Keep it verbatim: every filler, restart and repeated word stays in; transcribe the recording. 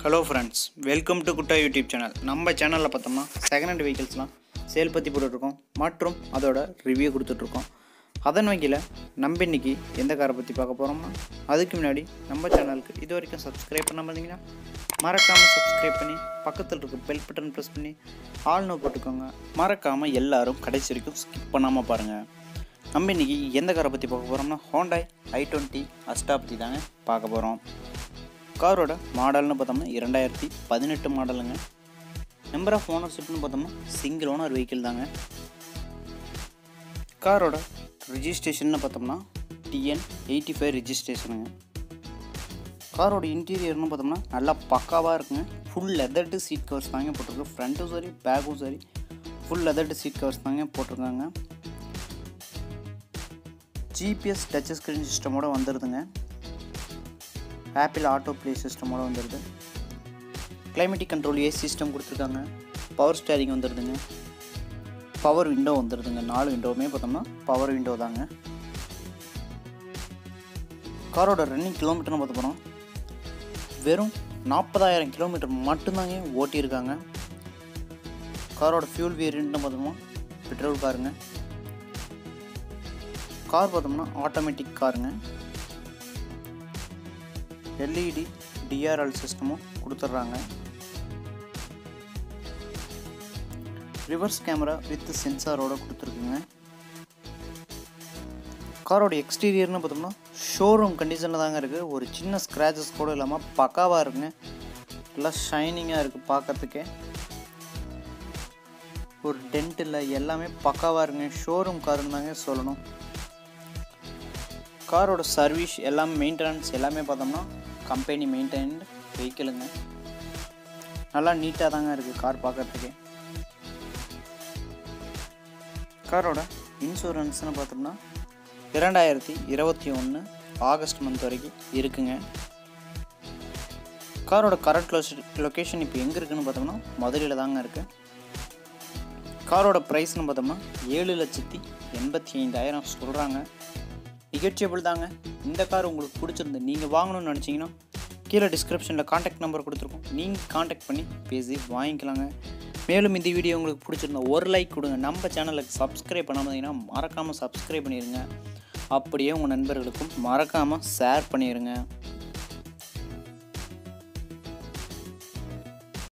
Hello friends, welcome to Kutta YouTube channel. நம்ம சேனல்ல பார்த்தோம்னா செகண்ட் ஹேண்ட் வெஹிக்கிள்ஸ்லாம் சேல் பத்தி போட்டுட்டு இருக்கோம் மற்றும் அதோட ரிவ்யூ கொடுத்துட்டு இருக்கோம். அதன் வகையில நம்ம இன்னைக்கு எந்த காரை பத்தி பார்க்க போறோம்னா அதுக்கு முன்னாடி நம்ம சேனலுக்கு இதுவரைக்கும் Subscribe பண்ணாம இருந்தீங்கன்னா மறக்காம Subscribe பண்ணி பக்கத்துல இருக்க பெல் பட்டன் பிரஸ் பண்ணி ஆல் நோ போட்டுக்கோங்க. மறக்காம எல்லாரும் கடைசி வரைக்கும் ஸ்கிப் பண்ணாம பாருங்க. நம்ம இன்னைக்கு எந்த காரை பத்தி பார்க்க போறோம்னா Hyundai i twenty Asta பத்தி தாங்க பார்க்க போறோம். காரோட மாடல்னு பார்த்தோம்னா இரண்டாயிரத்தி பதினெட்டு மாடலுங்க. நம்பர் ஆஃப் ஓனர்ஷிப்னு பார்த்தோம்னா சிங்கிள் ஓனர் வெஹிக்கிள் தாங்க. காரோட ரிஜிஸ்ட்ரேஷன் பார்த்தோம்னா T N eighty-five ரிஜிஸ்ட்ரேஷனுங்க. காரோட இன்டீரியர்னு பார்த்தோம்னா நல்லா பக்காவாக இருக்குங்க. ஃபுல் லெதர்டு சீட் கவர்ஸ் தாங்க போட்டிருக்கு. ஃப்ரண்ட்டும் சரி பேக்கும் சரி ஃபுல் லெதர்டு சீட் கவர்ஸ் தாங்க போட்டிருக்காங்க. G P S touch screen சிஸ்டமோட வந்துடுதுங்க. ஆப்பிள் ஆட்டோ ப்ளே சிஸ்டமோட வந்துடுது. கிளைமேட்டிக் கண்ட்ரோல் ஏசி சிஸ்டம் கொடுத்துருக்காங்க. பவர் ஸ்டேரிங் வந்துடுதுங்க. பவர் விண்டோ வந்துடுதுங்க. நாலு விண்டோவுமே பார்த்தோம்னா பவர் விண்டோ தாங்க. காரோட ரன்னிங் கிலோமீட்டர்னு பார்த்து போகிறோம் வெறும் நாற்பதாயிரம் கிலோமீட்டர் மட்டும்தாங்க ஓட்டியிருக்காங்க. காரோட ஃபியூல் வேரியண்ட்னு பார்த்தோம்னா பெட்ரோல் காருங்க. கார் பார்த்தோம்னா ஆட்டோமேட்டிக் காருங்க. L E D D R L சிஸ்டமும் கொடுத்துட்றாங்க. ரிவர்ஸ் கேமரா வித் சென்சாரோட கொடுத்துருக்குங்க. காரோட எக்ஸ்டீரியர்னு பார்த்தோம்னா ஷோரூம் கண்டிஷனில் தாங்க இருக்குது. ஒரு சின்ன ஸ்க்ராச்சஸ் கூட இல்லாமல் பக்காவாக இருக்குங்க. நல்லா ஷைனிங்காக இருக்குது பார்க்கறதுக்கே. ஒரு டென்ட் இல்லை, எல்லாமே பக்காவாக இருக்குங்க. ஷோரூம் காருன்னு தாங்க சொல்லணும். காரோட சர்வீஸ் எல்லாமே மெயின்டெனன்ஸ் எல்லாமே பார்த்தோம்னா கம்பெனி மெயின்டைன்டு வெஹிக்கிளுங்க. நல்லா நீட்டாக தாங்க இருக்குது கார் பார்க்குறதுக்கு. காரோட இன்சூரன்ஸ்னு பார்த்தோம்னா இரண்டாயிரத்தி இருபத்தி ஒன்று ஆகஸ்ட் மந்த் வரைக்கும் இருக்குங்க. காரோட கரண்ட் லொக்கேஷன் இப்போ எங்கே இருக்குதுன்னு பார்த்தோம்னா மதுரையில் தாங்க இருக்குது. காரோட ப்ரைஸ்னு பார்த்தோம்னா ஏழு லட்சத்தி எண்பத்தி ஐந்தாயிரம் சொல்கிறாங்க. நெகோஷியபிள் தாங்க. இந்த கார் உங்களுக்கு பிடிச்சிருந்து நீங்கள் வாங்கணும்னு நினச்சிங்கன்னா கீழே டிஸ்கிரிப்ஷனில் காண்டாக்ட் நம்பர் கொடுத்துருக்கோம். நீங்கள் காண்டாக்ட் பண்ணி பேசி வாங்கிக்கலாங்க. மேலும் இந்த வீடியோ உங்களுக்கு பிடிச்சிருந்தா ஒரு லைக் கொடுங்க. நம்ம சேனலுக்கு சப்ஸ்கிரைப் பண்ணாமல் இருந்தீங்கன்னா மறக்காமல் சப்ஸ்கிரைப் பண்ணிடுங்க. அப்படியே உங்கள் நண்பர்களுக்கும் மறக்காமல் ஷேர் பண்ணிடுங்க.